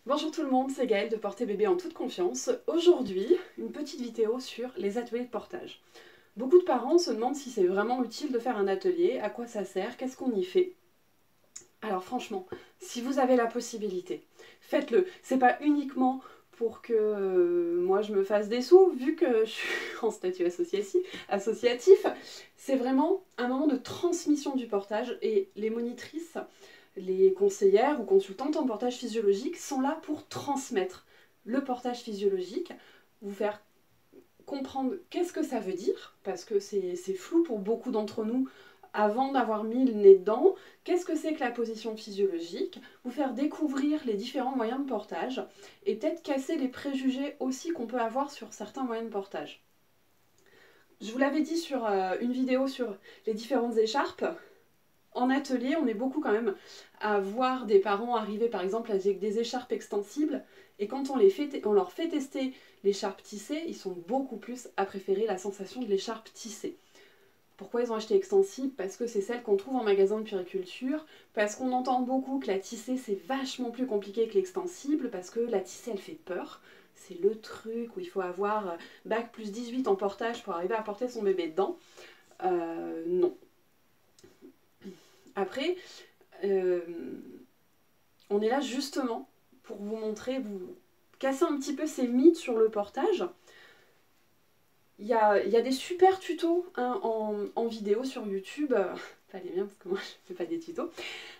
Bonjour tout le monde, c'est Gaëlle de Porter Bébé en toute confiance. Aujourd'hui, une petite vidéo sur les ateliers de portage. Beaucoup de parents se demandent si c'est vraiment utile de faire un atelier, à quoi ça sert, qu'est-ce qu'on y fait. Alors franchement, si vous avez la possibilité, faites-le. C'est pas uniquement pour que moi je me fasse des sous, vu que je suis en statut associatif. C'est vraiment un moment de transmission du portage et les monitrices, les conseillères ou consultantes en portage physiologique sont là pour transmettre le portage physiologique, vous faire comprendre qu'est-ce que ça veut dire, parce que c'est flou pour beaucoup d'entre nous avant d'avoir mis le nez dedans, qu'est-ce que c'est que la position physiologique, vous faire découvrir les différents moyens de portage, et peut-être casser les préjugés aussi qu'on peut avoir sur certains moyens de portage. Je vous l'avais dit sur une vidéo sur les différentes écharpes, en atelier, on est beaucoup quand même à voir des parents arriver par exemple avec des écharpes extensibles, et quand on leur fait tester l'écharpe tissée, ils sont beaucoup plus à préférer la sensation de l'écharpe tissée. Pourquoi ils ont acheté extensible? Parce que c'est celle qu'on trouve en magasin de puériculture, parce qu'on entend beaucoup que la tissée c'est vachement plus compliqué que l'extensible, parce que la tissée elle fait peur. C'est le truc où il faut avoir bac plus 18 en portage pour arriver à porter son bébé dedans. Non. Après, on est là justement pour vous montrer, vous casser un petit peu ces mythes sur le portage. Il y a des super tutos hein, en vidéo sur YouTube, pas les miens parce que moi je fais pas des tutos.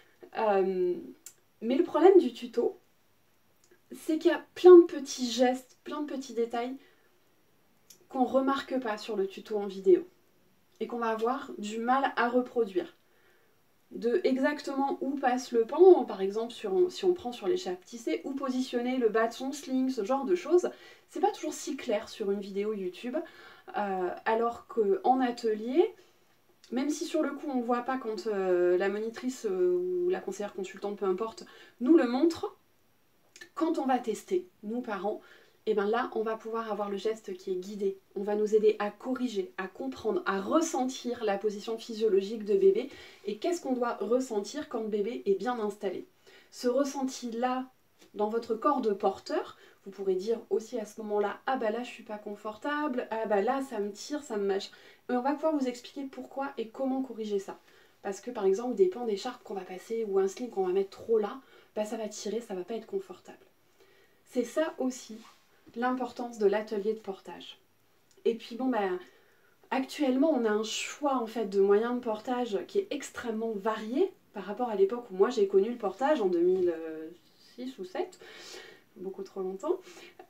Mais le problème du tuto, c'est qu'il y a plein de petits gestes, plein de petits détails qu'on remarque pas sur le tuto en vidéo et qu'on va avoir du mal à reproduire. De exactement où passe le pan, par exemple si on prend sur l'écharpe tissée, où positionner le bâton, sling, ce genre de choses, c'est pas toujours si clair sur une vidéo YouTube, alors qu'en atelier, même si sur le coup on ne voit pas quand la monitrice ou la conseillère consultante, peu importe, nous le montre, quand on va tester, nous parents, et bien là on va pouvoir avoir le geste qui est guidé, on va nous aider à corriger, à comprendre, à ressentir la position physiologique de bébé et qu'est-ce qu'on doit ressentir quand le bébé est bien installé. Ce ressenti-là, dans votre corps de porteur, vous pourrez dire aussi à ce moment-là, ah bah là je suis pas confortable, ah bah là ça me tire, ça me mâche. Mais on va pouvoir vous expliquer pourquoi et comment corriger ça. Parce que par exemple des pans d'écharpe qu'on va passer ou un sling qu'on va mettre trop là, bah ça va tirer, ça va pas être confortable. C'est ça aussi l'importance de l'atelier de portage. Et puis bon ben actuellement on a un choix en fait de moyens de portage qui est extrêmement varié par rapport à l'époque où moi j'ai connu le portage en 2006 ou 2007, beaucoup trop longtemps,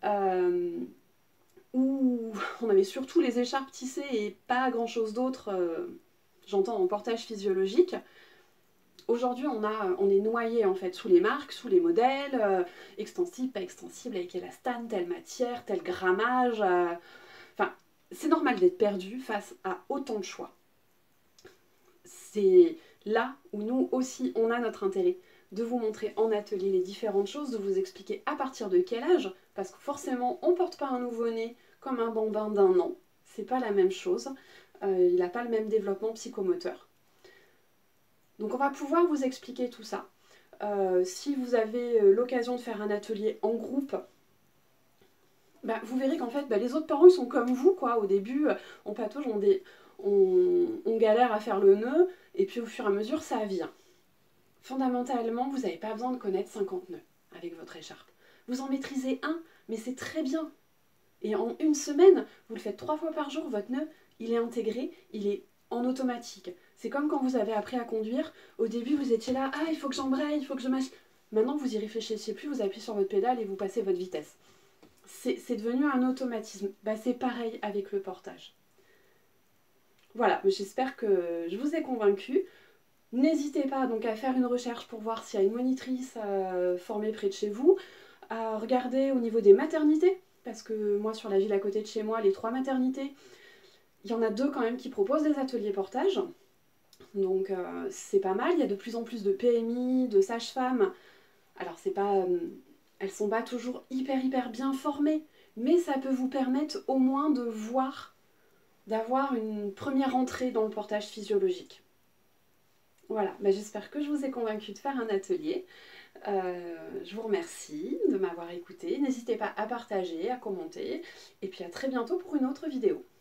où on avait surtout les écharpes tissées et pas grand chose d'autre, j'entends en portage physiologique. Aujourd'hui, on est noyé en fait sous les marques, sous les modèles, extensible, pas extensible, avec élastane, telle matière, tel grammage. Enfin, c'est normal d'être perdu face à autant de choix. C'est là où nous aussi, on a notre intérêt de vous montrer en atelier les différentes choses, de vous expliquer à partir de quel âge, parce que forcément, on ne porte pas un nouveau-né comme un bambin d'1 an. C'est pas la même chose. Il n'a pas le même développement psychomoteur. Donc on va pouvoir vous expliquer tout ça. Si vous avez l'occasion de faire un atelier en groupe, bah, vous verrez qu'en fait bah, les autres parents ils sont comme vous quoi. Au début on patauge, on galère à faire le nœud et puis au fur et à mesure ça vient. Fondamentalement vous n'avez pas besoin de connaître 50 nœuds avec votre écharpe. Vous en maîtrisez un, mais c'est très bien. Et en une semaine, vous le faites 3 fois par jour, votre nœud il est intégré, il est en automatique. C'est comme quand vous avez appris à conduire, au début vous étiez là, ah il faut que j'embraye, il faut que je mâche. Maintenant vous y réfléchissez plus, vous appuyez sur votre pédale et vous passez votre vitesse. C'est devenu un automatisme. Bah, c'est pareil avec le portage. Voilà, j'espère que je vous ai convaincu. N'hésitez pas donc à faire une recherche pour voir s'il y a une monitrice formée près de chez vous, à regarder au niveau des maternités, parce que moi sur la ville à côté de chez moi, les 3 maternités, il y en a 2 quand même qui proposent des ateliers portage. Donc c'est pas mal, il y a de plus en plus de PMI, de sages-femmes. Alors c'est pas, elles sont pas toujours hyper bien formées, mais ça peut vous permettre au moins de voir, d'avoir une première entrée dans le portage physiologique. Voilà, bah, j'espère que je vous ai convaincu de faire un atelier. Je vous remercie de m'avoir écouté. N'hésitez pas à partager, à commenter. Et puis à très bientôt pour une autre vidéo.